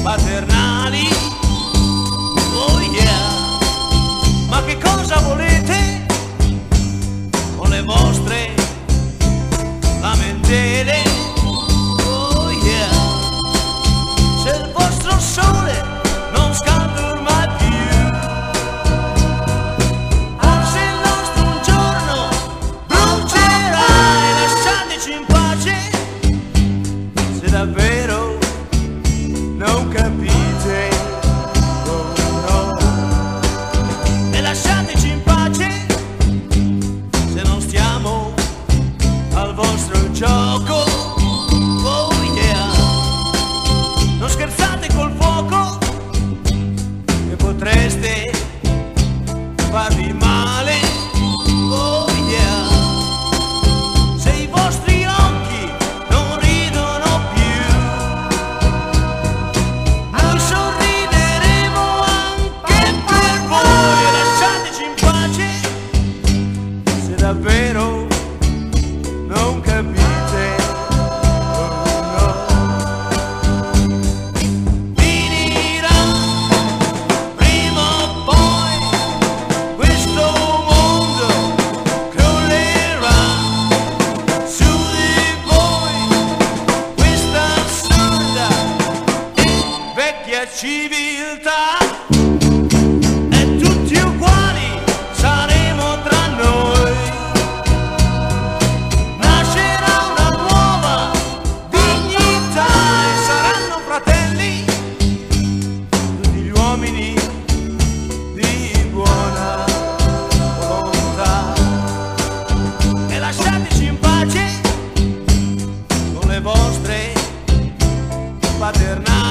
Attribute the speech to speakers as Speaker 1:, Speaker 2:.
Speaker 1: paternali. Oh yeah, ma che cosa volete con le vostre lamentele? Oh yeah, se il vostro sole non scalda ormai più, forse il nostro un giorno brucerà, e lasciateci in pace se davvero non capite. Oh no, e lasciateci in pace se non stiamo al vostro gioco. Oh yeah, non scherzate col fuoco che potreste farvi male. Oh yeah, se i vostri occhi non ridono più, noi sorrideremo anche per voi. Lasciateci in pace se davvero non capite. Oh no, finirà prima o poi, questo mondo crollerà su di voi, questa assurda e vecchia civiltà. E tutti uguali saremo tra noi, nascerà una nuova dignità e saranno fratelli tutti gli uomini di buona volontà. E lasciateci in pace con le vostre paternali.